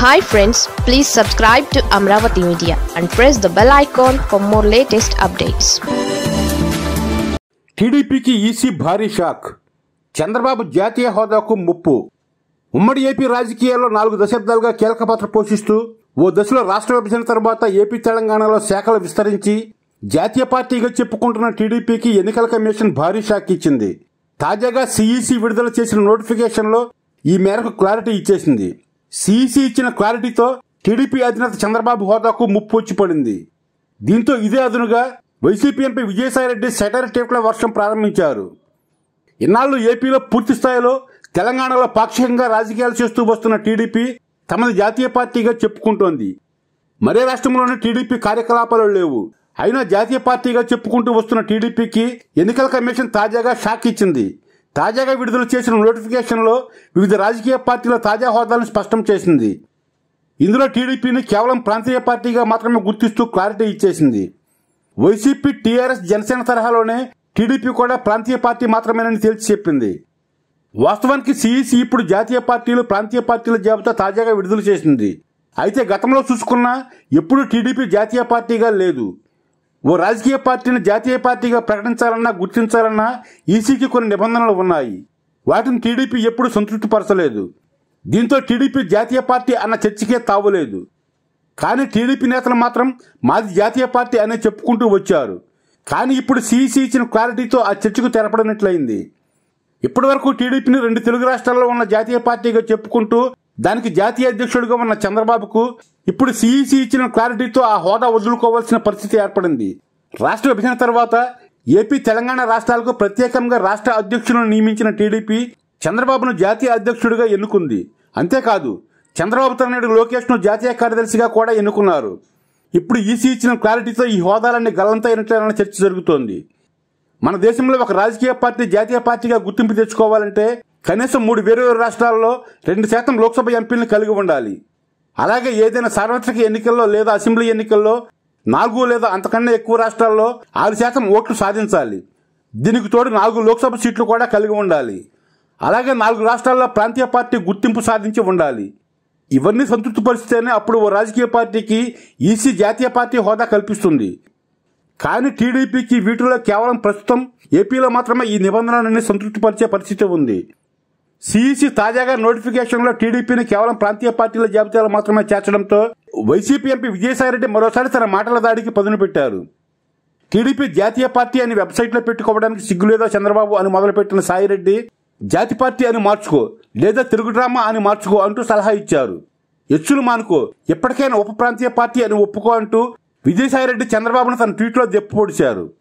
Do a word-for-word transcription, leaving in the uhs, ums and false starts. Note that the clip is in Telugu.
Hi friends, please subscribe to Amaravathi Media and press the bell icon for more latest updates. టీడీపీకి ఈసీ భారీ షాక్. చంద్రబాబు జాతీయ హోదాకు ముప్పు. ఉమ్మడి ఏపీ రాజకీయాల్లో నాలుగు దశాబ్దాలుగా కీలక పాత్ర పోషిస్తూ ఓ దశలో రాష్ట్ర విభజన తర్వాత ఏపీ తెలంగాణలో శాఖలు విస్తరించి జాతీయ పార్టీగా చెప్పుకుంటున్న టీడీపీకి ఎన్నికల కమిషన్ భారీ షాక్ ఇచ్చింది. తాజాగా సీఈసీ విడుదల చేసిన నోటిఫికేషన్లో ఈ మేరకు క్లారిటీ ఇచ్చేసింది. సీఈసీ ఇచ్చిన క్లారిటీతో టీడీపీ అధినేత చంద్రబాబు హోదాకు ముప్పు వచ్చి పడింది. దీంతో ఇదే అదునుగా వైసీపీ ఎంపీ విజయసాయిరెడ్డి సెటైర్ టేప్ల వర్షం ప్రారంభించారు. ఇన్నాళ్లు ఏపీలో పూర్తి స్థాయిలో, తెలంగాణలో పాక్షికంగా రాజకీయాలు చేస్తూ వస్తున్న టీడీపీ తమది జాతీయ పార్టీగా చెప్పుకుంటోంది. మరే రాష్ట్రంలోని టీడీపీ కార్యకలాపాలు లేవు. అయినా జాతీయ పార్టీగా చెప్పుకుంటూ వస్తున్న టీడీపీకి ఎన్నికల కమిషన్ తాజాగా షాక్ ఇచ్చింది. తాజాగా విడుదల చేసిన నోటిఫికేషన్లో వివిధ రాజకీయ పార్టీల తాజా హోదాలను స్పష్టం చేసింది. ఇందులో టీడీపీని కేవలం ప్రాంతీయ పార్టీగా మాత్రమే గుర్తిస్తూ క్లారిటీ ఇచ్చేసింది. వైసీపీ, టీఆర్ఎస్, జనసేన తరహాలోనే టీడీపీ కూడా ప్రాంతీయ పార్టీ మాత్రమేనని తేల్చి చెప్పింది. వాస్తవానికి సీఈసీ ఇప్పుడు జాతీయ పార్టీలు, ప్రాంతీయ పార్టీల జాబితా తాజాగా విడుదల చేసింది. అయితే గతంలో చూసుకున్నా ఎప్పుడూ టీడీపీ జాతీయ పార్టీగా లేదు. ఓ రాజకీయ పార్టీని జాతీయ పార్టీగా ప్రకటించాలన్నా, గుర్తించాలన్నా ఈసీకి కొన్ని నిబంధనలు ఉన్నాయి. వాటిని టీడీపీ ఎప్పుడూ సంతృప్తిపరచలేదు. దీంతో టీడీపీ జాతీయ పార్టీ అన్న చర్చకే తావులేదు. కానీ టీడీపీ నేతలు మాత్రం మాది జాతీయ పార్టీ అనే చెప్పుకుంటూ వచ్చారు. కానీ ఇప్పుడు సీఈసీ ఇచ్చిన క్లారిటీతో ఆ చర్చకు తెరపడినట్లయింది. ఇప్పటి వరకు టీడీపీని రెండు తెలుగు రాష్ట్రాల్లో ఉన్న జాతీయ పార్టీగా చెప్పుకుంటూ దానికి జాతీయ అధ్యక్షుడిగా ఉన్న చంద్రబాబుకు ఇప్పుడు సీఈసీ ఇచ్చిన క్లారిటీతో ఆ హోదా వదులుకోవాల్సిన పరిస్థితి ఏర్పడింది. రాష్ట్ర విభజన తర్వాత ఏపీ, తెలంగాణ రాష్ట్రాలకు ప్రత్యేకంగా రాష్ట్ర అధ్యక్షులను నియమించిన టీడీపీ చంద్రబాబును జాతీయ అధ్యక్షుడిగా ఎన్నుకుంది. అంతేకాదు, చంద్రబాబు తనయుడు లోకేష్ ను జాతీయ కార్యదర్శిగా కూడా ఎన్నుకున్నారు. ఇప్పుడు ఈసీ ఇచ్చిన క్లారిటీతో ఈ హోదాలన్నీ గల్లంతైనట్లేనన్న చర్చ జరుగుతోంది. మన దేశంలో ఒక రాజకీయ పార్టీ జాతీయ పార్టీగా గుర్తింపు తెచ్చుకోవాలంటే కనీసం మూడు వేర్వేరు రాష్ట్రాల్లో రెండు శాతం లోక్సభ ఎంపీలను కలిగి ఉండాలి. అలాగే ఏదైనా సార్వత్రిక ఎన్నికల్లో లేదా అసెంబ్లీ ఎన్నికల్లో నాలుగు లేదా అంతకన్నా ఎక్కువ రాష్ట్రాల్లో ఆరు శాతం ఓట్లు సాధించాలి. దీనికి తోడు నాలుగు లోక్సభ సీట్లు కూడా కలిగి ఉండాలి. అలాగే నాలుగు రాష్ట్రాల్లో ప్రాంతీయ పార్టీ గుర్తింపు సాధించి ఉండాలి. ఇవన్నీ సంతృప్తిపరిస్తేనే అప్పుడు ఓ రాజకీయ పార్టీకి ఈసీ జాతీయ పార్టీ హోదా కల్పిస్తుంది. కానీ టీడీపీకి వీటిలో కేవలం ప్రస్తుతం ఏపీలో మాత్రమే ఈ నిబంధనలన్నీ సంతృప్తిపరిచే పరిస్థితి ఉంది. సీఈసీ తాజాగా నోటిఫికేషన్లో టీడీపీని కేవలం ప్రాంతీయ పార్టీల జాబితాలో మాత్రమే చేర్చడంతో వైసీపీ ఎంపీ విజయసాయిరెడ్డి మరోసారి తన మాటల దాడికి పదును పెట్టారు. టీడీపీ జాతీయ పార్టీ అని వెబ్సైట్లో పెట్టుకోవడానికి సిగ్గులేదో చంద్రబాబు అని మొదలుపెట్టిన సాయిరెడ్డి జాతి పార్టీ అని మార్చుకో, లేదా తెలుగు డ్రామా అని మార్చుకో అంటూ సలహా ఇచ్చారు. ఎచ్చులు మానుకో, ఎప్పటికైనా ఉప ప్రాంతీయ పార్టీ అని ఒప్పుకో అంటూ విజయసాయిరెడ్డి చంద్రబాబును తన ట్వీట్లో దెప్పు పొడిచారు.